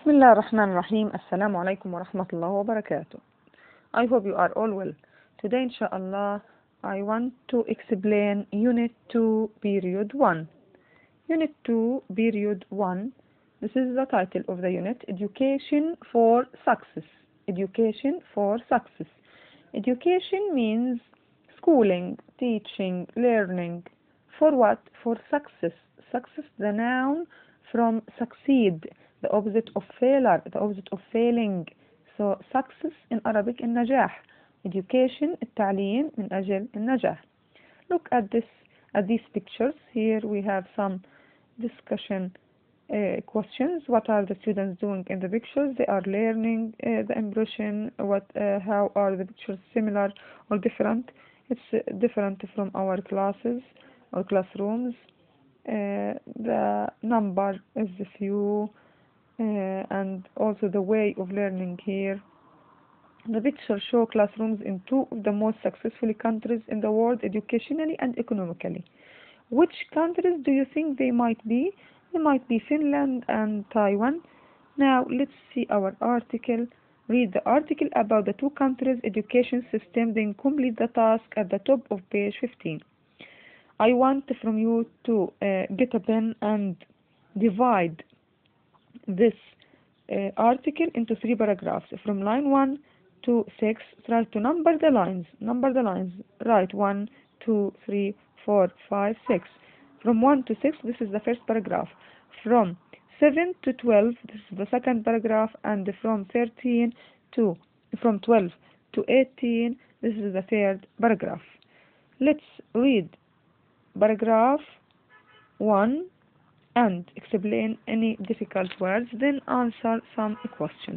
بسم الله الرحمن الرحيم. السلام عليكم ورحمة الله وبركاته. I hope you are all well. Today inshallah I want to explain Unit 2 Period 1. Unit 2 Period 1. This is the title of the unit, Education for Success. Education for Success. Education means schooling, teaching, learning. For what? For success. Success, the noun from succeed, the opposite of failure, the opposite of failing. So success in Arabic النجاح. Education التعليم من أجل النجاح. Look at these pictures. Here we have some discussion questions. What are the students doing in the pictures? They are learning the impression. How are the pictures similar or different? It's different from our classes or classrooms. The number is few, and also the way of learning here. The picture show classrooms in two of the most successful countries in the world educationally and economically. Which countries do you think they might be? They might be Finland and Taiwan. Now let's see our article. Read the article about the two countries' education system, then complete the task at the top of page 15. I want from you to get a pen and divide this article into 3 paragraphs from line 1 to 6. Try to number the lines. Write 1, 2, 3, 4, 5, 6. From 1 to 6, this is the first paragraph. From 7 to 12, this is the second paragraph. And from 12 to 18, this is the third paragraph. Let's read paragraph 1 and explain any difficult words, then answer some questions.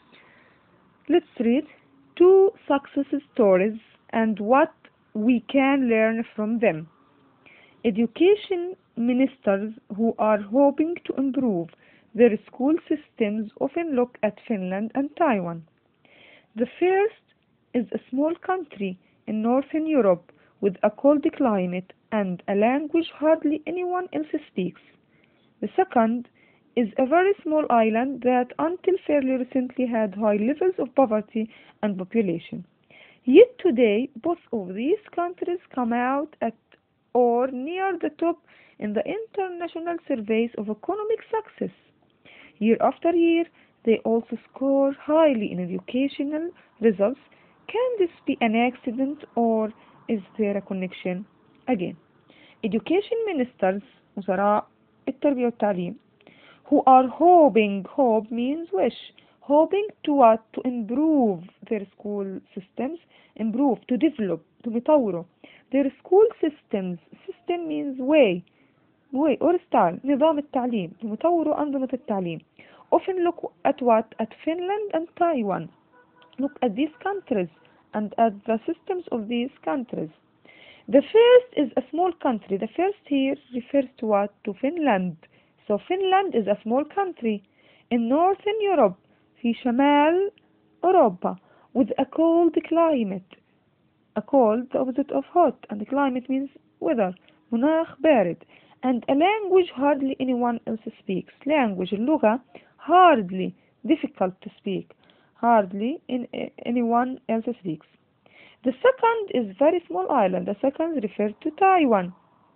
Let's read two success stories and what we can learn from them. Education ministers who are hoping to improve their school systems often look at Finland and Taiwan. The first is a small country in Northern Europe with a cold climate and a language hardly anyone else speaks. The second is a very small island that until fairly recently had high levels of poverty and population. Yet today, both of these countries come out at or near the top in the international surveys of economic success. Year after year, they also score highly in educational results. Can this be an accident or is there a connection? Again, education ministers وزراء التربية والتعليم who are hoping, hope means wish, hoping to what? To improve their school systems, improve, to develop, to يطوروا their school systems. System means way or style, نظام التعليم، يطوروا أنظمة التعليم. Often look at what? At Finland and Taiwan. Look at these countries and at the systems of these countries. The first is a small country. The first here refers to what? To Finland. So Finland is a small country in Northern Europe, في شمال أوروبا, with a cold climate. A cold, the opposite of hot, and the climate means weather. مناخ بارد. And a language hardly anyone else speaks. Language, اللغة, hardly, difficult to speak. Hardly anyone else speaks. The second is very small island. The second refers to Taiwan.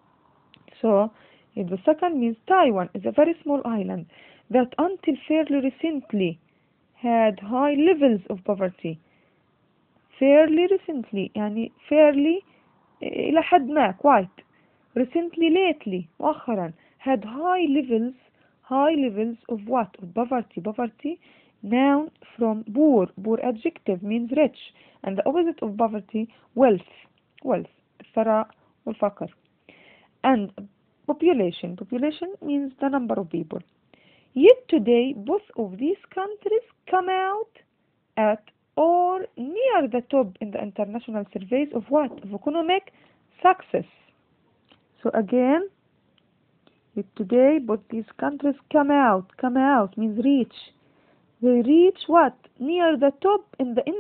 So, the second means Taiwan is a very small island that until fairly recently had high levels of poverty. Fairly recently, يعني fairly إلى حد ما, quite. Recently, lately, مؤخرا, had high levels of what? Of poverty. Noun from poor adjective means rich, and the opposite of poverty, wealth, الثراء والفقر. And population means the number of people. Yet today, both of these countries come out at or near the top in the international surveys of what? Of economic success. So again, yet today, both these countries come out means reach. They reach what? Near the top in the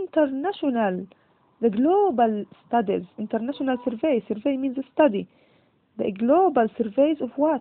the global studies, international survey. Survey means study. The global surveys of what?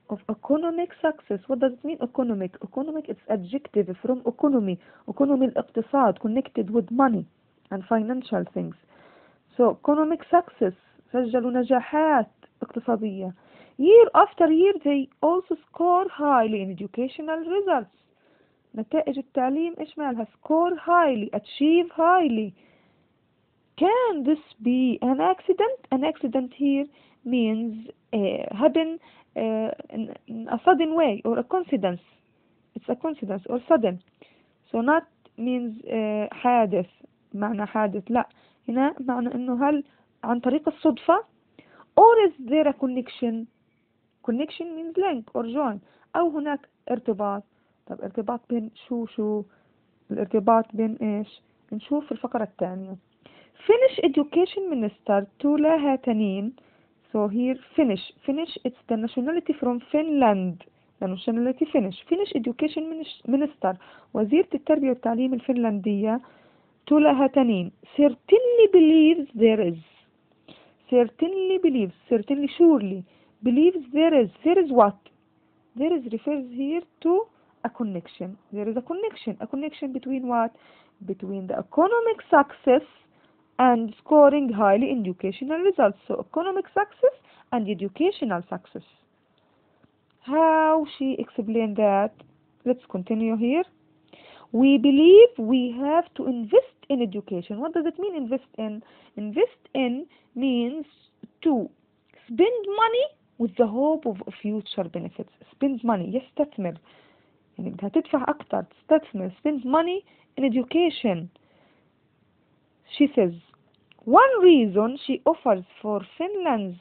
of economic success. What does it mean economic? Economic is adjective from economy. Economy الاقتصاد connected with money and financial things. So economic success سجلوا نجاحات اقتصادية. Year after year they also score highly in educational results. نتائج التعليم إيش مالها؟ score highly, achieve highly. Can this be an accident? An accident here means happen in a sudden way or a coincidence. It's a coincidence or sudden. So not means حادث معنى حادث لا هنا معنى إنه هل عن طريق الصدفة or is there a connection? Connection means link or join أو هناك ارتباط. طب ارتباط بين شو الارتباط بين إيش؟ نشوف في الفقرة الثانية. Finnish Education Minister Tuula Haatanen. So here Finnish it's the nationality from Finland. The nationality Finnish. Finnish Education Minister وزيرة التربية والتعليم الفنلندية Tuula Haatanen certainly believes there is. Certainly believes. Certainly surely believes there is. There is what? There is refers here to a connection. There is a connection. A connection between what? Between the economic success and scoring highly in educational results. So economic success and educational success. How she explained that? Let's continue here. We believe we have to invest in education. What does it mean invest in? Invest in means to spend money with the hope of future benefits. Spend money يستثمر يعني بدها تدفع أكتر تستثمر. Spend money in education. She says one reason she offers for Finland's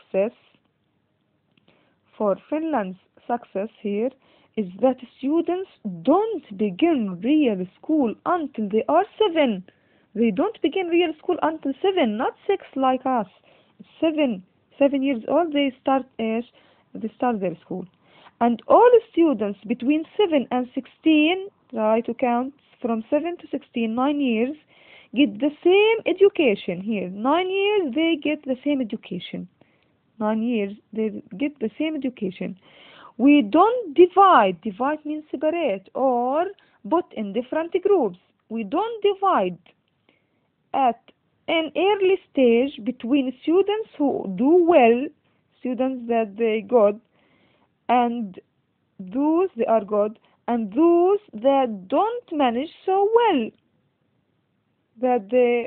success here is that students don't begin real school until they are 7. They don't begin real school until 7, not 6 like us. 7 years old they start their school. And all students between 7 and 16, try to count from 7 to 16, 9 years, get the same education here. 9 years they get the same education. 9 years they get the same education. We don't divide means separate or put in different groups. We don't divide at an early stage between students who do well, students that they good, and those they are good, and those that don't manage so well, that they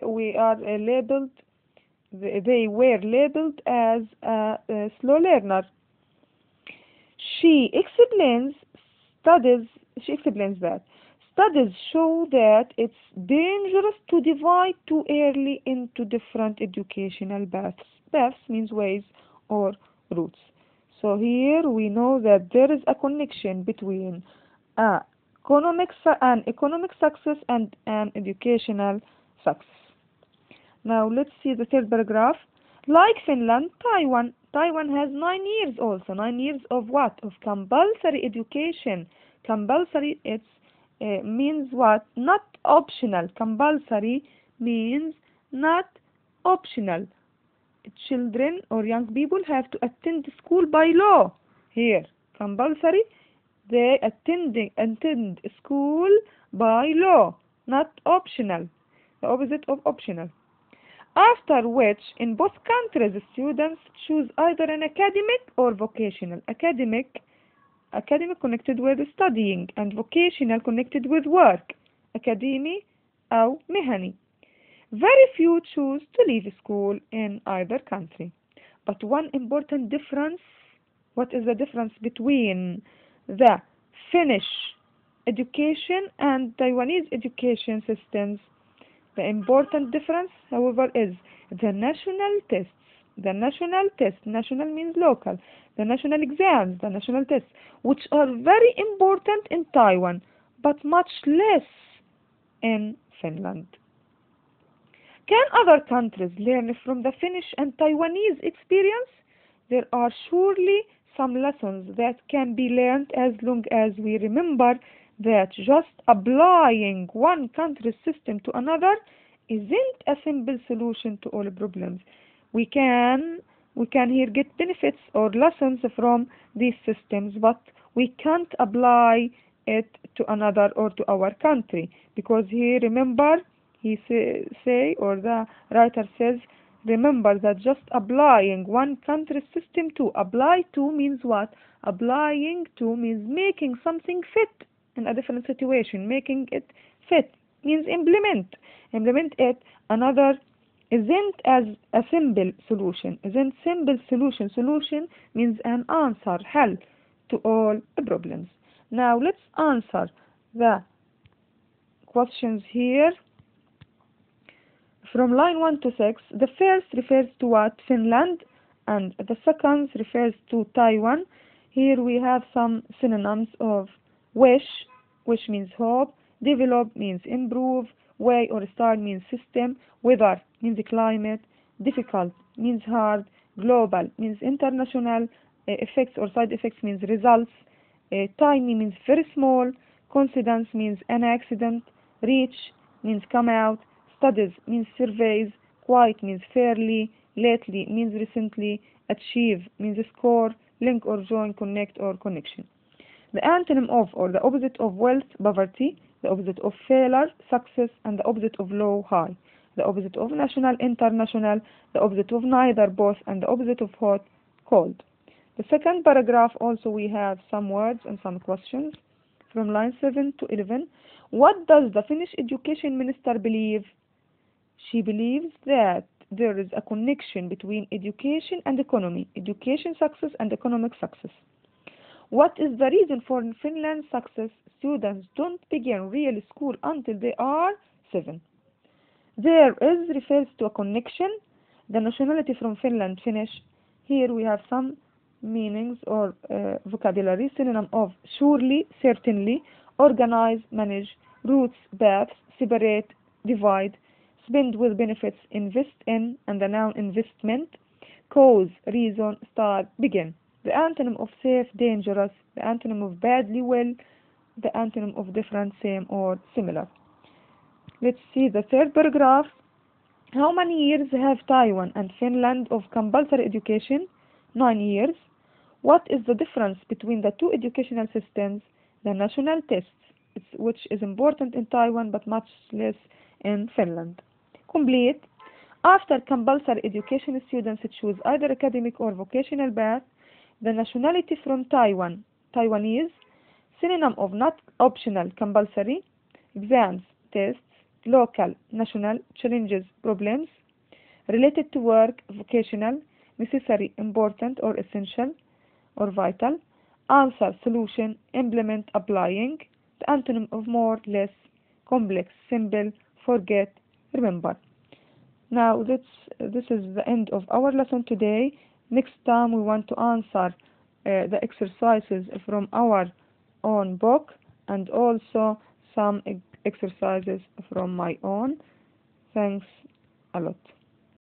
were labeled as a slow learner. She explains that studies show that it's dangerous to divide too early into different educational paths. Paths means ways or routes. So here we know that there is a connection between economic success and an educational success. Now let's see the third paragraph. Like Finland, Taiwan has 9 years also. 9 years of what? Of compulsory education. Compulsory, it's means what? Not optional. Compulsory means not optional. Children or young people have to attend school by law. Here, compulsory, they attend school by law, not optional. The opposite of optional. After which, in both countries, students choose either an academic or vocational. Academic connected with studying, and vocational connected with work. Academy أو مهني. Very few choose to leave school in either country. But one important difference, what is the difference between the Finnish education and Taiwanese education systems? The important difference, however, is the national tests. The national tests, national means local, the national exams, the national tests, which are very important in Taiwan, but much less in Finland. Can other countries learn from the Finnish and Taiwanese experience? There are surely some lessons that can be learned as long as we remember that just applying one country's system to another isn't a simple solution to all problems. We can We can here get benefits or lessons from these systems, but we can't apply it to another or to our country, because here, remember, he say or the writer says, remember that just applying one country's system to apply to means what? Applying to means making something fit in a different situation. Making it fit means implement it. Another isn't as a simple solution. Isn't simple solution. Solution means an answer, help to all the problems. Now let's answer the questions here. From line 1 to 6, the first refers to what? Finland, and the second refers to Taiwan. Here we have some synonyms of wish, which means hope, develop means improve, way or style means system, weather means climate, difficult means hard, global means international, effects or side effects means results, tiny means very small, coincidence means an accident, reach means come out, studies means surveys, quite means fairly, lately means recently, achieve means score, link or join, connect or connection. The antonym of or the opposite of wealth, poverty, the opposite of failure, success, and the opposite of low, high, the opposite of national, international, the opposite of neither, both, and the opposite of hot, cold. The second paragraph also we have some words and some questions from line 7 to 11. What does the Finnish education minister believe? She believes that there is a connection between education and economy, education success and economic success. What is the reason for Finland's success? Students don't begin real school until they are 7. There is refers to a connection. The nationality from Finland, Finnish. Here we have some meanings or vocabulary. Synonym of surely, certainly, organize, manage, roots, paths, separate, divide, spend with benefits, invest in, and the noun investment, cause, reason, start, begin. The antonym of safe, dangerous, the antonym of badly, well, the antonym of different, same, or similar. Let's see the third paragraph. How many years have Taiwan and Finland of compulsory education? 9 years. What is the difference between the two educational systems? The national tests, which is important in Taiwan but much less in Finland. Complete. After compulsory education, students choose either academic or vocational path. The nationality from Taiwan, Taiwanese. Synonym of not optional, compulsory. Exams, tests, local, national, challenges, problems. Related to work, vocational, necessary, important or essential or vital. Answer, solution, implement, applying. The antonym of more, less, complex, simple, forget, remember. Now this is the end of our lesson today. Next time we want to answer the exercises from our own book and also some exercises from my own. Thanks a lot.